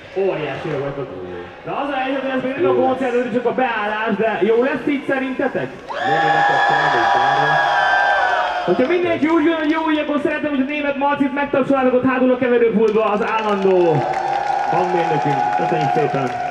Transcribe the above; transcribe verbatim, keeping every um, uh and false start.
Óriási vagytok. De az a helyzet, hogy ez még nem a koncert, csak a beállás, de jó lesz így szerintetek? Hogyha mindenki úgy jön, hogy jó, így akkor szeretném, hogy a Németh Marcit megtapsoljátok ott hátul a keverőpultba az állandó hangmérnökünk. Köszönjük szépen!